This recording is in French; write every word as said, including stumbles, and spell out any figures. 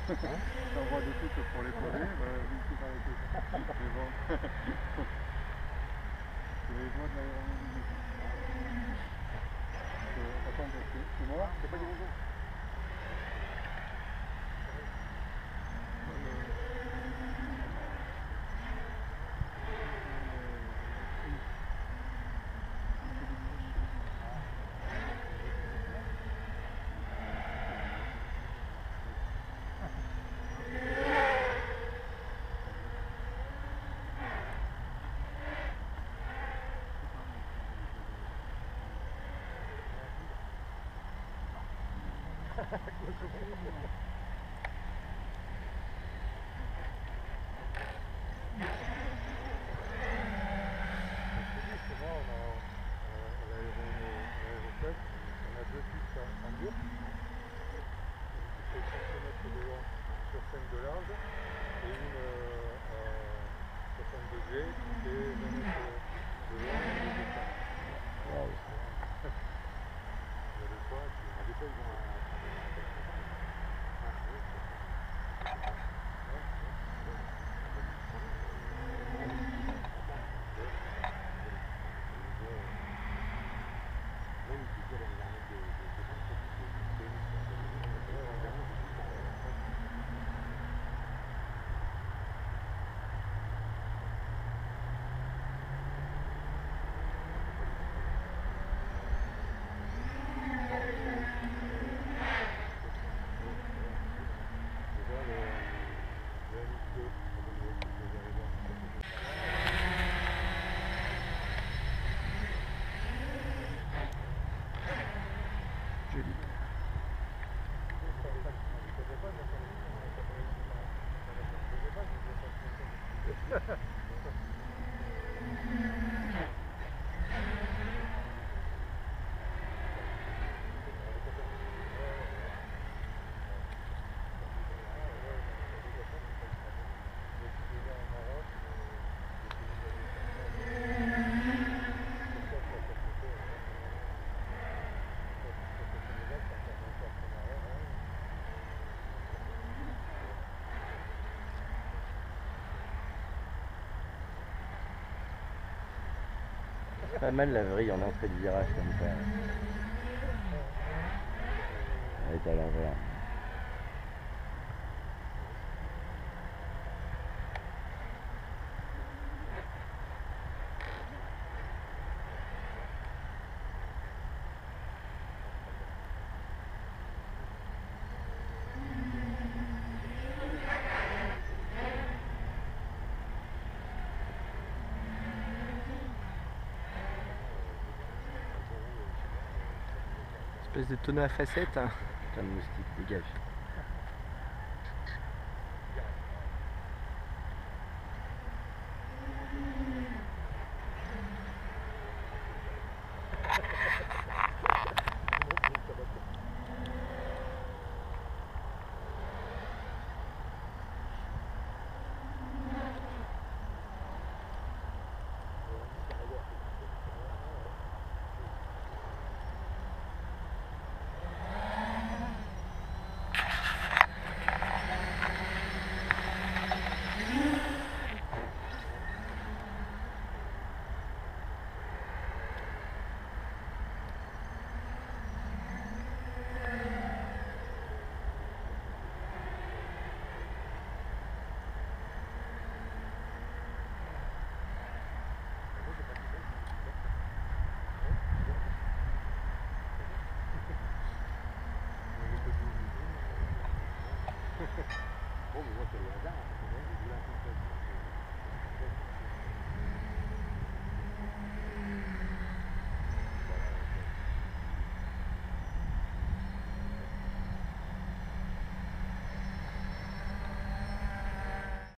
T'envoies des trucs pour les coller, bah, oui, c'est pas les trucs. Mais bon. C'est les voies de l'aéromobilité. Euh, attends, c'est mort? C'est pas du bonjour? De large et une euh, soixante degrés qui fait vingt mètres de long et de distance. Wow. Il y a des fois, tu as des fois, ils vont à Pas mal la vrille en entrée de virage comme ça. Elle est à l'envers. Espèce de tonneau à facettes. Hein. Putain de moustique, dégage. Bon, mais moi, c'est le hasard.